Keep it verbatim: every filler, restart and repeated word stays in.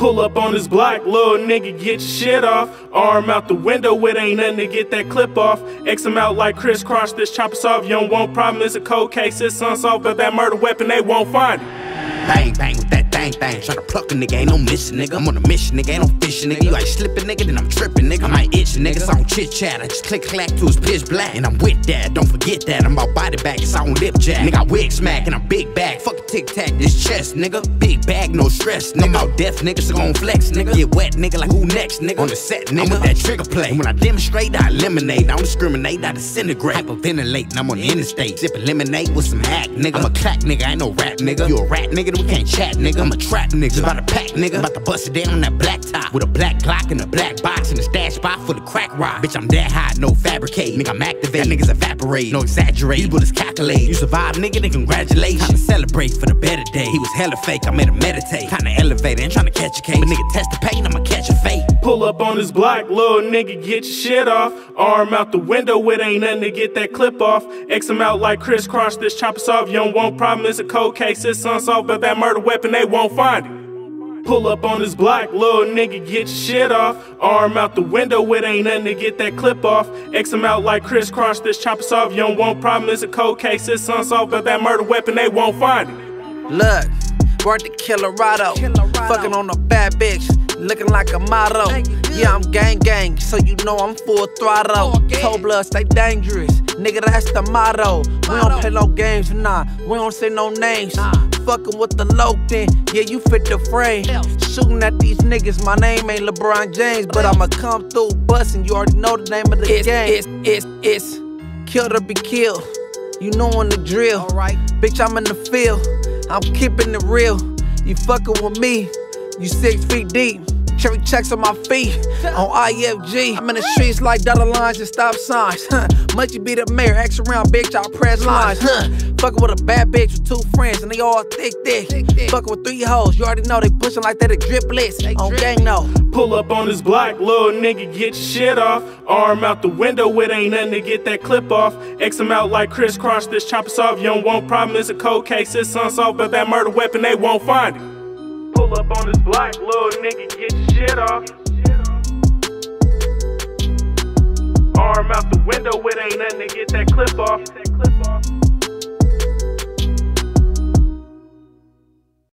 Pull up on this block, little nigga, get your shit off. Arm out the window, it ain't nothing to get that clip off. X him out like crisscross, this chopper soft. You don't want problem, it's a cold case, it's unsolved, but that murder weapon, they won't find it. Bang, bang with that thang, thang. Tryna pluck a nigga, ain't no mission, nigga. I'm on a mission, nigga, ain't no fishing, nigga. You ain't slipping, nigga, then I'm tripping, nigga. I might itch, nigga, so I don't chit chat. I just click clack to his pitch black. And I'm with that, don't forget that. I'm about body bag, it's on lip jack. Nigga, I wig smack and I'm big bag. Fuck a tic tac, this chest, nigga. Big bag, no stress, nigga. I'm out deaf, nigga, so gon' flex, nigga. Get wet, nigga, like who next, nigga? On the set, nigga, I'm with that trigger play. And when I demonstrate, I eliminate. I don't discriminate, I disintegrate. Hyperventilate, and I'm on the interstate. Sippin' lemonade with some hack, nigga. I'm a crack, nigga, I ain't no rap, nigga. You a rat, nigga, then we can't chat, nigga. I'm a trap nigga, about to pack nigga, about to bust it down on that black top with a black Glock and a black box and a stash spot for the crack rock. Bitch, I'm that hot, no fabricate. Nigga, I'm activate, niggas evaporate, no exaggerate. These bullets calculate. You survive, nigga, then congratulate. Time to celebrate for the better day. He was hella fake, I made him meditate. Kinda elevated, ain't tryna catch a case, but nigga test the pain, I'ma catch a fate. Pull up on this block, little nigga, get your shit off. Arm out the window, it ain't nothing to get that clip off. X him out like crisscross, this chopper soft. You don't want problem, it's a cold case, it's unsolved, but that murder weapon, they won't find it. Pull up on this block, little nigga, get your shit off. Arm out the window, it ain't nothing to get that clip off. X him out like crisscross, this chopper soft. You don't want problem, it's a cold case, it's unsolved, but that murder weapon, they won't find it. Look, worth the Colorado, fucking on a bad bitch, looking like a motto. Yeah, I'm gang gang, so you know I'm full throttle. Cold blood, stay dangerous, nigga, that's the motto. We don't play no games, nah, we don't say no names. Fucking with the low then, yeah, you fit the frame. Shooting at these niggas, my name ain't LeBron James, but I'ma come through bustin', you already know the name of the it's, game. It's, it's, it's, kill to be killed, you know on the drill. Alright, bitch, I'm in the field, I'm keeping it real. You fucking with me, you six feet deep. Cherry checks on my feet, on I F G. I'm in the streets like dotted lines and stop signs. Huh. Much you be the mayor, X around, bitch, I'll press lines. Huh. Fucking with a bad bitch with two friends, and they all thick, thick. Fucking with three hoes, you already know they pushing like that, a driplets. On gang, no. Pull up on this block, little nigga, get your shit off. Arm out the window, it ain't nothing to get that clip off. X him out like crisscross, this chopper soft. You don't want problem, it's a cold case, it's unsolved, but that murder weapon, they won't find it. Pull up on this block, little nigga, get your shit off. Arm out the window, it ain't nothing to get that clip off.